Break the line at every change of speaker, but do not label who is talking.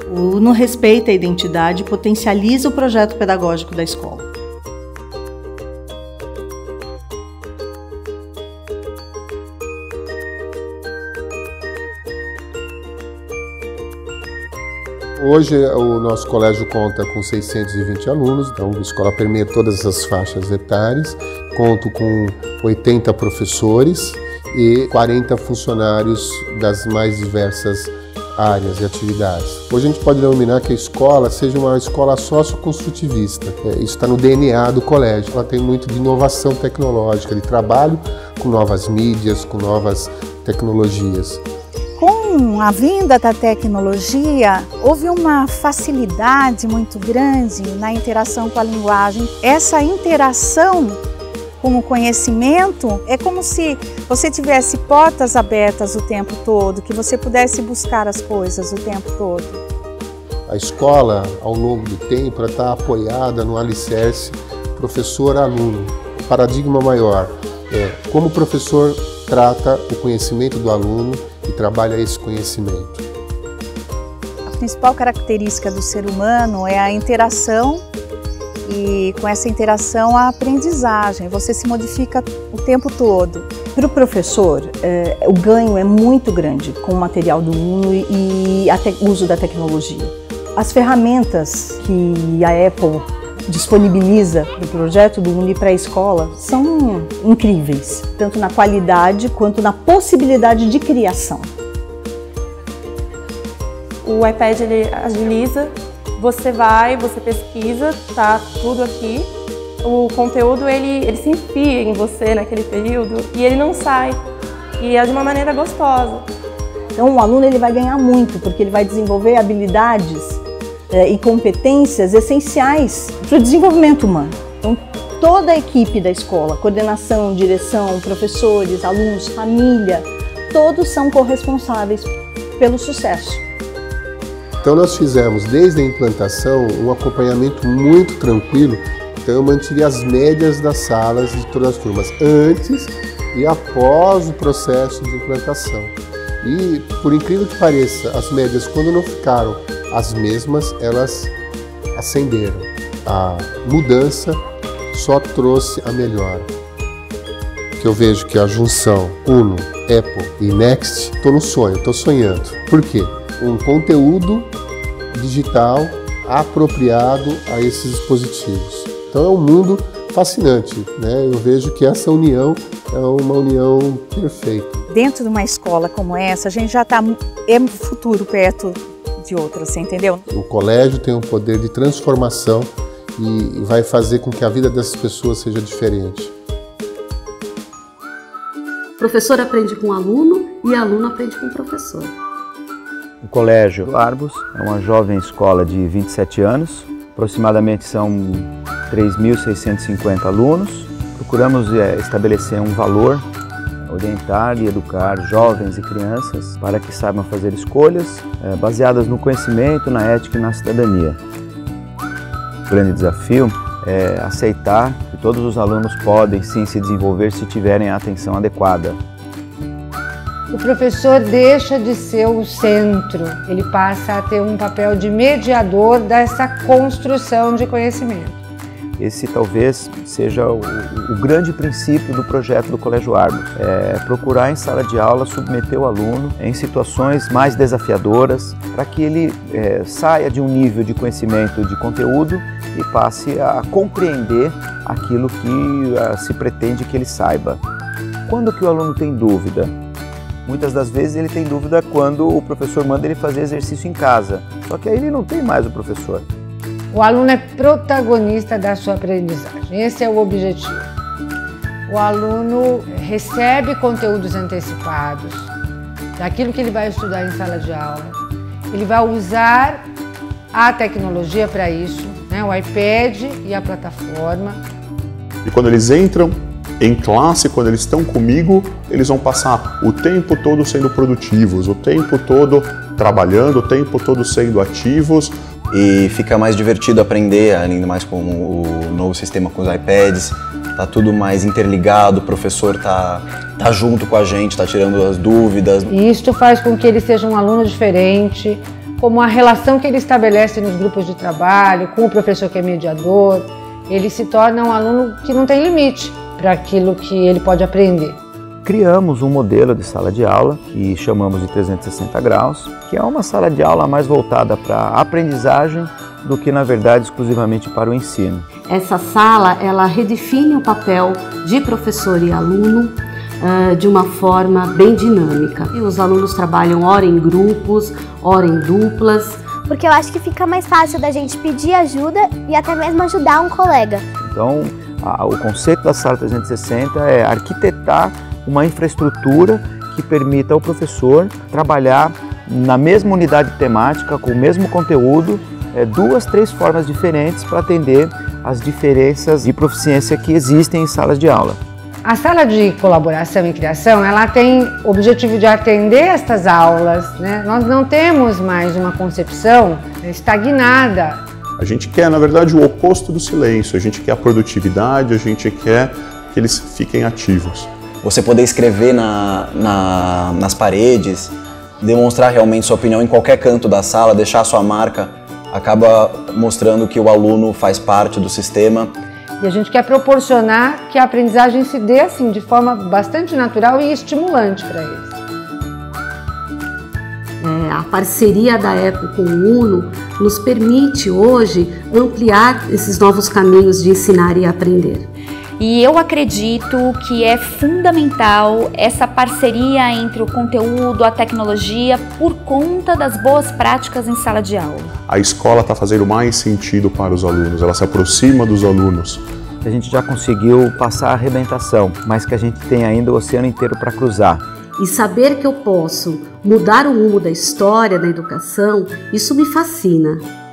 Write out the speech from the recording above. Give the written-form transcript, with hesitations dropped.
O Uno respeita a identidade e potencializa o projeto pedagógico da escola.
Hoje o nosso colégio conta com 620 alunos, então a escola permeia todas as faixas etárias, conto com 80 professores e 40 funcionários das mais diversas áreas e atividades. Hoje a gente pode denominar que a escola seja uma escola socioconstrutivista. Isso está no DNA do colégio. Ela tem muito de inovação tecnológica, de trabalho com novas mídias, com novas tecnologias.
Com a vinda da tecnologia, houve uma facilidade muito grande na interação com a linguagem. Essa interação com o conhecimento é como se você tivesse portas abertas o tempo todo, que você pudesse buscar as coisas o tempo todo.
A escola, ao longo do tempo, ela está apoiada no alicerce professor-aluno. O paradigma maior é como o professor trata o conhecimento do aluno e trabalha esse conhecimento.
A principal característica do ser humano é a interação e com essa interação a aprendizagem. Você se modifica o tempo todo.
Para o professor, o ganho é muito grande com o material do Uno e o uso da tecnologia. As ferramentas que a Apple disponibiliza para o projeto do Uno e para a escola são incríveis, tanto na qualidade quanto na possibilidade de criação.
O iPad ele agiliza, você pesquisa, tá tudo aqui. O conteúdo ele se enfia em você naquele período e ele não sai, e é de uma maneira gostosa.
Então o aluno ele vai ganhar muito, porque ele vai desenvolver habilidades e competências essenciais para o desenvolvimento humano. Então, toda a equipe da escola, coordenação, direção, professores, alunos, família, todos são corresponsáveis pelo sucesso.
Então nós fizemos desde a implantação um acompanhamento muito tranquilo, então eu mantive as médias das salas de todas as turmas, antes e após o processo de implantação. E, por incrível que pareça, as médias, quando não ficaram as mesmas, elas ascenderam. A mudança só trouxe a melhora. Que eu vejo que a junção Uno, Apple e Next, estou no sonho, estou sonhando. Por quê? Um conteúdo digital apropriado a esses dispositivos. Então é um mundo fascinante, né? Eu vejo que essa união é uma união perfeita.
Dentro de uma escola como essa, a gente já é um futuro perto de outra, você entendeu?
O colégio tem um poder de transformação e vai fazer com que a vida dessas pessoas seja diferente.
O professor aprende com o aluno e o aluno aprende com o professor.
O Colégio Arbus é uma jovem escola de 27 anos, aproximadamente são 3.650 alunos. Procuramos estabelecer um valor, orientar e educar jovens e crianças para que saibam fazer escolhas baseadas no conhecimento, na ética e na cidadania. O grande desafio é aceitar que todos os alunos podem sim se desenvolver se tiverem a atenção adequada.
O professor deixa de ser o centro, ele passa a ter um papel de mediador dessa construção de conhecimento.
Esse talvez seja o grande princípio do projeto do Colégio Arbus, é procurar em sala de aula submeter o aluno em situações mais desafiadoras para que ele saia de um nível de conhecimento de conteúdo e passe a compreender aquilo que se pretende que ele saiba. Quando que o aluno tem dúvida? Muitas das vezes ele tem dúvida quando o professor manda ele fazer exercício em casa, só que aí ele não tem mais o professor.
O aluno é protagonista da sua aprendizagem, esse é o objetivo. O aluno recebe conteúdos antecipados daquilo que ele vai estudar em sala de aula. Ele vai usar a tecnologia para isso, né? O iPad e a plataforma.
E quando eles entram em classe, quando eles estão comigo, eles vão passar o tempo todo sendo produtivos, o tempo todo trabalhando, o tempo todo sendo ativos.
E fica mais divertido aprender, ainda mais com o novo sistema com os iPads. Tá tudo mais interligado, o professor tá junto com a gente, tá tirando as dúvidas.
E isto faz com que ele seja um aluno diferente, como a relação que ele estabelece nos grupos de trabalho, com o professor que é mediador. Ele se torna um aluno que não tem limite para aquilo que ele pode aprender.
Criamos um modelo de sala de aula que chamamos de 360 graus, que é uma sala de aula mais voltada para a aprendizagem do que, na verdade, exclusivamente para o ensino.
Essa sala, ela redefine o papel de professor e aluno de uma forma bem dinâmica. E os alunos trabalham ora em grupos, ora em duplas.
Porque eu acho que fica mais fácil da gente pedir ajuda e até mesmo ajudar um colega.
Então, o conceito da sala 360 é arquitetar uma infraestrutura que permita ao professor trabalhar na mesma unidade temática, com o mesmo conteúdo, 2, 3 formas diferentes para atender as diferenças de proficiência que existem em salas de aula.
A sala de colaboração e criação, ela tem o objetivo de atender estas aulas, né? Nós não temos mais uma concepção estagnada.
A gente quer, na verdade, o oposto do silêncio. A gente quer a produtividade, a gente quer que eles fiquem ativos.
Você poder escrever nas paredes, demonstrar realmente sua opinião em qualquer canto da sala, deixar a sua marca, acaba mostrando que o aluno faz parte do sistema.
E a gente quer proporcionar que a aprendizagem se dê assim, de forma bastante natural e estimulante para eles.
A parceria da EPO com o UNO nos permite hoje ampliar esses novos caminhos de ensinar e aprender.
E eu acredito que é fundamental essa parceria entre o conteúdo, a tecnologia, por conta das boas práticas em sala de aula.
A escola está fazendo mais sentido para os alunos, ela se aproxima dos alunos.
A gente já conseguiu passar a arrebentação, mas que a gente tem ainda o oceano inteiro para cruzar.
E saber que eu posso mudar o rumo da história da educação, isso me fascina.